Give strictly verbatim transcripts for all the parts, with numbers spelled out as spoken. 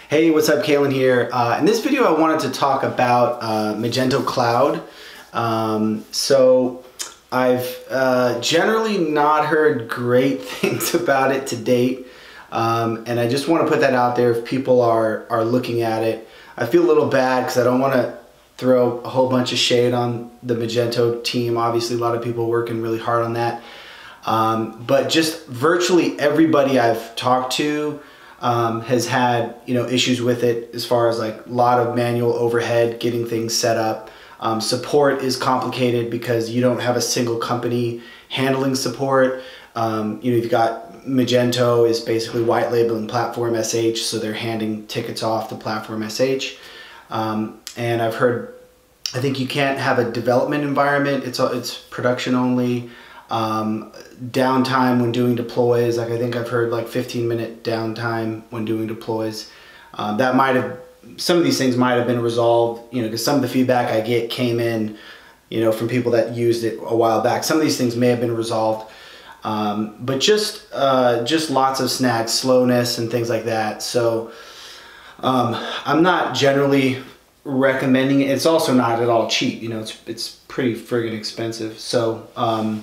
Hey, what's up? Kalen here. Uh, in this video, I wanted to talk about uh, Magento Cloud. Um, so I've uh, generally not heard great things about it to date, um, and I just want to put that out there if people are are looking at it. I feel a little bad because I don't want to throw a whole bunch of shade on the Magento team. Obviously, a lot of people working really hard on that, um, but just virtually everybody I've talked to Um, has had you know issues with it as far as like a lot of manual overhead getting things set up. Um, support is complicated because you don't have a single company handling support. Um, you know, you've got Magento is basically white labeling Platform S H, so they're handing tickets off to Platform S H. Um, and I've heard, I think you can't have a development environment. It's it's production only. Um, downtime when doing deploys, like I think I've heard like fifteen minute downtime when doing deploys. Um, that might have, some of these things might have been resolved, you know, because some of the feedback I get came in, you know, from people that used it a while back. Some of these things may have been resolved, um, but just uh, just lots of snags, slowness and things like that. So um, I'm not generally recommending it. It's also not at all cheap, you know, it's, it's pretty friggin' expensive. So um,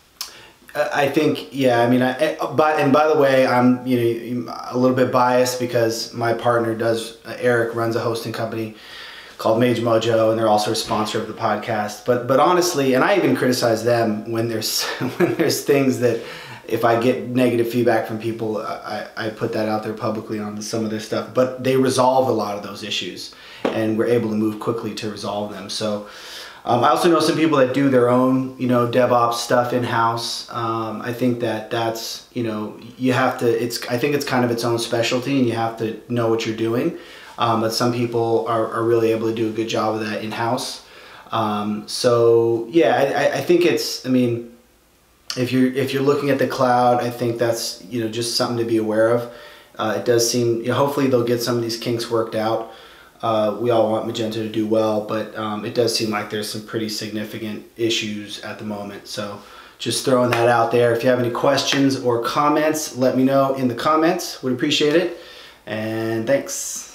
I think, yeah, I mean, I, but, and by the way, I'm, you know, a little bit biased because my partner does, uh, Eric runs a hosting company called Mage Mojo, and they're also a sponsor of the podcast. But, but honestly, and I even criticize them when there's, when there's things that if I get negative feedback from people, I, I put that out there publicly on some of their stuff, but they resolve a lot of those issues and we're able to move quickly to resolve them. So, Um, I also know some people that do their own, you know, DevOps stuff in-house. Um, I think that that's, you know, you have to, it's, I think it's kind of its own specialty and you have to know what you're doing. Um, but some people are, are really able to do a good job of that in-house. Um, so yeah, I, I think it's, I mean, if you're, if you're looking at the cloud, I think that's, you know, just something to be aware of. Uh, it does seem, you know, hopefully they'll get some of these kinks worked out. Uh, we all want Magento to do well, but um, it does seem like there's some pretty significant issues at the moment. So just throwing that out there. If you have any questions or comments, let me know in the comments. Would appreciate it. And thanks.